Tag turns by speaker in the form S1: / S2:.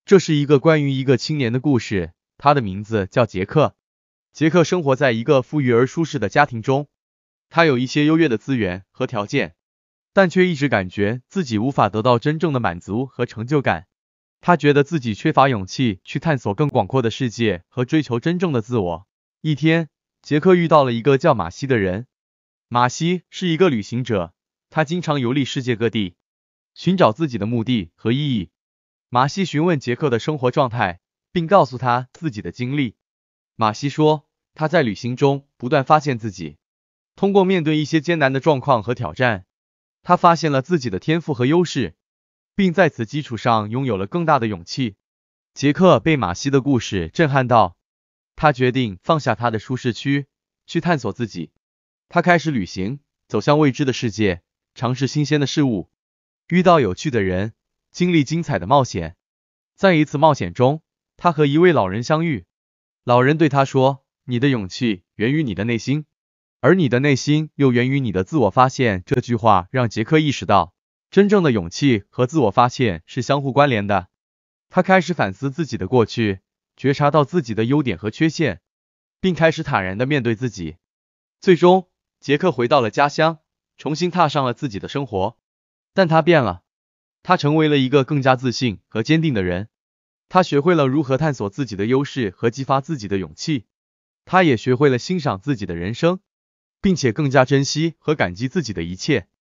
S1: 这是一个关于一个青年的故事，他的名字叫杰克。杰克生活在一个富裕而舒适的家庭中，他有一些优越的资源和条件，但却一直感觉自己无法得到真正的满足和成就感。他觉得自己缺乏勇气去探索更广阔的世界和追求真正的自我。一天，杰克遇到了一个叫马西的人。马西是一个旅行者，他经常游历世界各地，寻找自己的目的和意义。马西询问杰克的生活状态，并告诉他自己的经历。马西说，他在旅行中不断发现自己，通过面对一些艰难的状况和挑战，他发现了自己的天赋和优势，并在此基础上拥有了更大的勇气。杰克被马西的故事震撼到，他决定放下他的舒适区，去探索自己。他开始旅行，走向未知的世界，尝试新鲜的事物，遇到有趣的人，经历精彩的冒险。在一次冒险中，他和一位老人相遇。老人对他说，你的勇气源于你的内心，而你的内心又源于你的自我发现。这句话让杰克意识到，真正的勇气和自我发现是相互关联的。他开始反思自己的过去，觉察到自己的优点和缺陷，并开始坦然地面对自己。最终，杰克回到了家乡，重新踏上了自己的生活。但他变了，他成为了一个更加自信和坚定的人。他学会了如何探索自己的优势和激发自己的勇气。他也学会了欣赏自己的人生，并且更加珍惜和感激自己的一切。